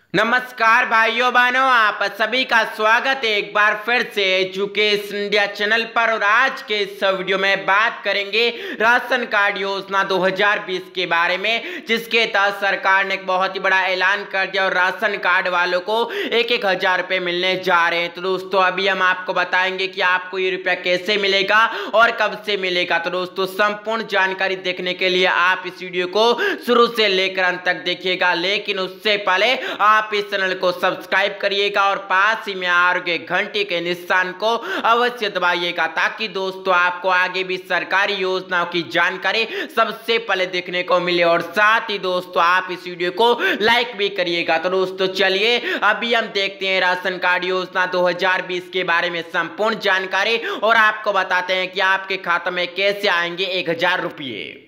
नमस्कार भाइयों बहनों, आप सभी का स्वागत है एक बार फिर से एजुकेशन इंडिया चैनल पर। और आज के इस वीडियो में बात करेंगे राशन कार्ड योजना 2020 के बारे में, जिसके तहत सरकार ने एक बहुत ही बड़ा ऐलान कर दिया और राशन कार्ड वालों को 1,000 रुपए मिलने जा रहे हैं। तो दोस्तों अभी हम आपको बताएंगे कि आपको ये रुपया कैसे मिलेगा और कब से मिलेगा। तो दोस्तों संपूर्ण जानकारी देखने के लिए आप इस वीडियो को शुरू से लेकर अंत तक देखिएगा, लेकिन उससे पहले आप इस चैनल को सब्सक्राइब करिएगा और पास ही में आ रहे घंटे के निशान को अवश्य दबाइएगा, ताकि दोस्तों आपको आगे भी सरकारी योजनाओं की जानकारी सबसे पहले देखने को मिले। और साथ ही दोस्तों आप इस वीडियो को लाइक भी करिएगा। तो दोस्तों चलिए अभी हम देखते हैं राशन कार्ड योजना 2020 के बारे में संपूर्ण जानकारी और आपको बताते हैं कि आपके खाते में कैसे आएंगे 1,000 रुपये।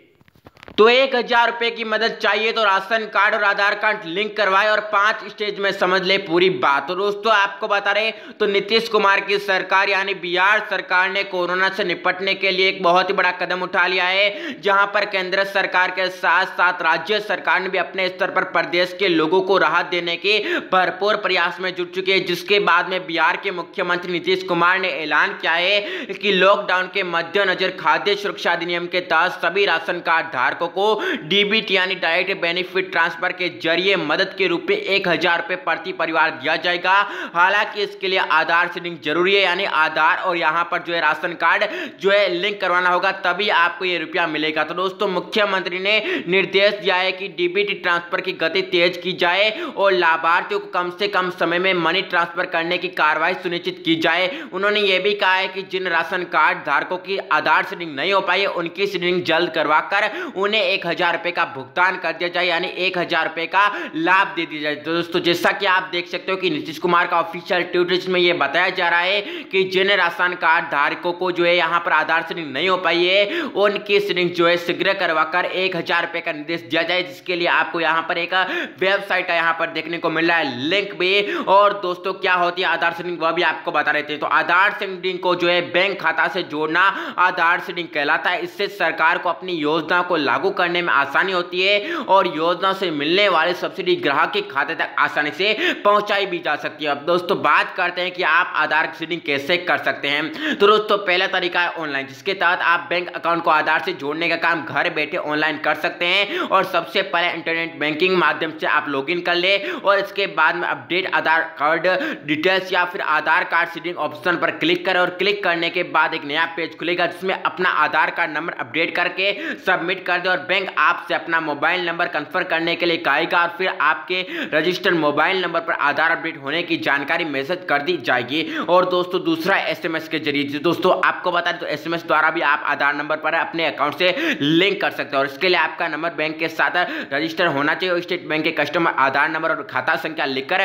तो 1,000 रुपए की मदद चाहिए तो राशन कार्ड और आधार कार्ड लिंक करवाए और 5 स्टेज में समझ ले पूरी बात। तो दोस्तों आपको बता रहे तो नीतीश कुमार की सरकार यानी बिहार सरकार ने कोरोना से निपटने के लिए एक बहुत ही बड़ा कदम उठा लिया है, जहां पर केंद्र सरकार के साथ साथ राज्य सरकार ने भी अपने स्तर पर प्रदेश के लोगों को राहत देने के भरपूर प्रयास में जुट चुके हैं। जिसके बाद में बिहार के मुख्यमंत्री नीतीश कुमार ने ऐलान किया है कि लॉकडाउन के मद्देनजर खाद्य सुरक्षा अधिनियम के तहत सभी राशन कार्ड धारकों को डीबीटी यानी डायरेक्ट बेनिफिट ट्रांसफर के जरिए मदद के रूप में 1,000 रुपए प्रति परिवार दिया जाएगा। हालांकि इसके लिए आधार से लिंक जरूरी है, यानी आधार और यहां पर जो है राशन कार्ड जो है लिंक करवाना होगा, तभी आपको ये रुपया मिलेगा। तो दोस्तों मुख्यमंत्री ने निर्देश दिया है कि डीबीटी ट्रांसफर की गति तेज की जाए और लाभार्थियों को कम से कम समय में मनी ट्रांसफर करने की कार्रवाई सुनिश्चित की जाए। उन्होंने ये भी कहा है कि जिन राशन कार्ड धारकों की आधार से लिंक नहीं हो पाई है, उनकी लिंक जल्द करवाकर उन्हें 1,000 रुपए का भुगतान कर दिया जाए, यानी 1,000 रुपए का लाभ दे दिया जाए। तो दोस्तों जैसा कि आप देख सकते हो कि नीतीश कुमार का ऑफिशियल ट्वीट में यह बताया जा रहा है कि जिन राशन कार्ड धारकों को जो है यहां पर आधार से लिंक नहीं हो पाई है, उनकी लिंक जो है शीघ्र करवाकर 1,000 रुपए का निर्देश दिया जाए, जिसके लिए आपको यहां पर एक वेबसाइट यहां पर देखने को मिल रहा है लिंक भी। और दोस्तों क्या होती है आधार से लिंक वह भी आपको बता रहे थे। तो आधार से लिंक को जो है बैंक खाता से जोड़ना आधार से लिंक कहलाता है। इससे सरकार को अपनी योजना को लागू करने में आसानी होती है और योजना से मिलने वाले सब्सिडी ग्राहक के खाते तक आसानी से पहुंचाई भी जा सकती है। अब दोस्तों बात करते हैं कि आप आधार से लिंक कैसे कर सकते हैं। तो दोस्तों पहला तरीका है ऑनलाइन, जिसके तहत आप बैंक अकाउंट को आधार से जोड़ने का काम घर बैठे ऑनलाइन कर सकते हैं। और सबसे पहले इंटरनेट बैंकिंग माध्यम से आप लॉगिन कर ले और इसके बाद में अपडेट आधार कार्ड डिटेल्स या फिर आधार कार्ड से लिंक ऑप्शन पर क्लिक करें। और क्लिक करने के बाद एक नया पेज खुलेगा, जिसमें अपना आधार कार्ड नंबर अपडेट करके सबमिट कर दे और बैंक आपसे अपना मोबाइल नंबर कंफर्म करने के लिए कहेगा और फिर आपके रजिस्टर्ड मोबाइल नंबर पर आधार अपडेट होने की जानकारी मैसेज कर दी जाएगी। और दोस्तों दूसरा एसएमएस के जरिए, दोस्तों आपको बता दें तो एसएमएस द्वारा भी आप आधार नंबर पर अपने अकाउंट से लिंक कर सकते हैं। और इसके लिए आपका नंबर बैंक के साथ रजिस्टर होना चाहिए और स्टेट बैंक के कस्टमर आधार नंबर और खाता संख्या लिखकर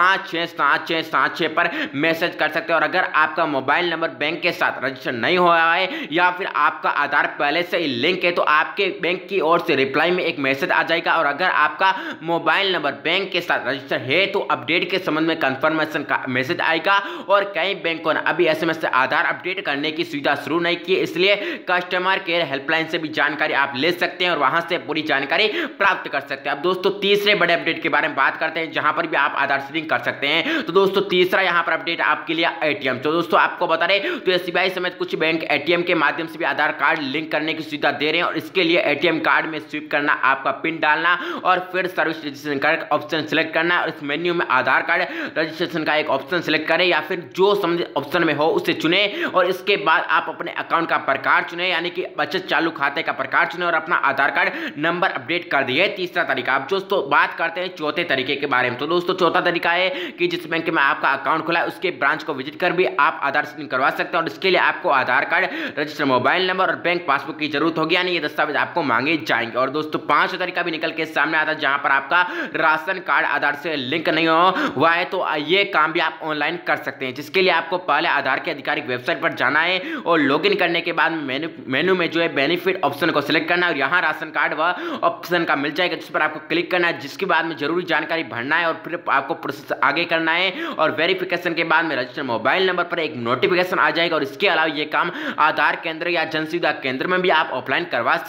567676 पर मैसेज कर सकते हैं। और अगर आपका मोबाइल नंबर बैंक के साथ रजिस्टर नहीं हुआ है या फिर आपका आधार पहले से ही लिंक है, तो आपके बैंक की ओर से रिप्लाई में एक मैसेज आ जाएगा। और अगर आपका मोबाइल नंबर बैंक के साथ रजिस्टर है तो अपडेट के संबंध में कंफर्मेशन का मैसेज आएगा। और कई बैंकों ने अभी एसएमएस से आधार अपडेट करने की सुविधा शुरू नहीं की, इसलिए कस्टमर केयर हेल्पलाइन से भी जानकारी आप ले सकते हैं और वहां से पूरी जानकारी प्राप्त कर सकते हैं। अब दोस्तों तीसरे बड़े अपडेट के बारे में बात करते हैं, जहां पर भी आप आधार से लिंक कर सकते हैं। तो दोस्तों तीसरा यहां पर अपडेट आपके लिए एटीएम। तो दोस्तों आपको बता रहे तो एसबीआई समेत कुछ बैंक एटीएम के माध्यम से भी आधार कार्ड लिंक करने की सुविधा दे रहे हैं। और इसके लिए एटीएम कार्ड में स्विप करना, आपका पिन डालना और फिर सर्विस रजिस्ट्रेशन का ऑप्शन सिलेक्ट करना है। और इस मेन्यू में आधार कार्ड रजिस्ट्रेशन का एक ऑप्शन सिलेक्ट करें या फिर जो समझ ऑप्शन में हो उसे चुने। और इसके बाद आप अपने अकाउंट का प्रकार चुने, यानी कि बचत चालू खाते का प्रकार चुने और अपना आधार कार्ड नंबर अपडेट कर दिए। तीसरा तरीका। अब दोस्तों बात करते हैं चौथे तरीके के बारे में। तो दोस्तों चौथा तरीका है कि जिस बैंक में आपका अकाउंट खुला है उसके ब्रांच को विजिट कर भी आप आधार से लिंक करवा सकते हैं। और इसके लिए आपको Aadhaar card, registered mobile number और बैंक पासबुक की जरूरत होगी, यानी ये दस्तावेज आपको मांगे जाएंगे। और दोस्तों पांचवा तरीका भी निकल के सामने आता है, जहां पर आपका राशन कार्ड आधार से लिंक नहीं हुआ है तो ये काम भी आप ऑनलाइन कर सकते हैं। जिसके लिए आपको पहले आधार की आधिकारिक वेबसाइट पर जाना है और लॉगिन करने के बाद मेनू में जो है बेनिफिट ऑप्शन को सिलेक्ट करना है और यहाँ राशन कार्ड व ऑप्शन का मिल जाएगा, जिस पर आपको क्लिक करना है। जिसके बाद में जरूरी जानकारी भरना है और फिर आपको प्रोसेस आगे करना है। और वेरिफिकेशन के बाद में रजिस्टर्ड मोबाइल नंबर पर एक नोटिफिकेशन आ जाएगा। और इसके अलावा ये काम आधार केंद्र या जन सुविधा केंद्र में भी आप ऑफलाइन करवा सकते हैं। तो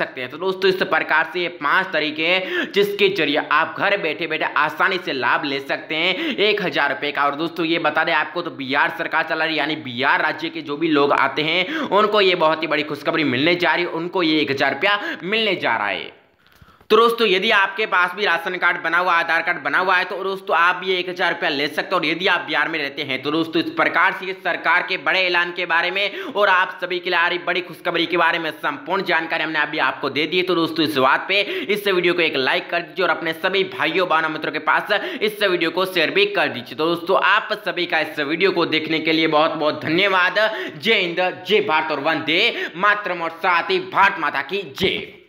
दोस्तों इस प्रकार से ये 5 तरीके हैं जिसके जरिए आप घर बैठे बैठे आसानी से लाभ ले सकते हैं 1000 रुपए का। और दोस्तों ये बता दें आपको, तो बिहार सरकार चला रही, यानी बिहार राज्य के जो भी लोग आते हैं उनको ये बहुत ही बड़ी खुशखबरी मिलने जा रही है, उनको ये 1000 रुपया मिलने जा रहा है। तो दोस्तों यदि आपके पास भी राशन कार्ड बना हुआ, आधार कार्ड बना हुआ है, तो दोस्तों आप ये 1000 रुपया ले सकते हो। और यदि आप बिहार में रहते हैं तो दोस्तों इस प्रकार से सरकार के बड़े ऐलान के बारे में और आप सभी के लिए आ रही बड़ी खुशखबरी के बारे में संपूर्ण जानकारी हमने अभी आपको दे दी है। तो दोस्तों इस बात पे इस वीडियो को एक लाइक कर दीजिए और अपने सभी भाइयों बहनों मित्रों के पास इस वीडियो को शेयर भी कर दीजिए। तो दोस्तों आप सभी का इस वीडियो को देखने के लिए बहुत बहुत धन्यवाद। जय हिंद, जय भारत और वंदे मातरम, और साथ ही भारत माता की जय।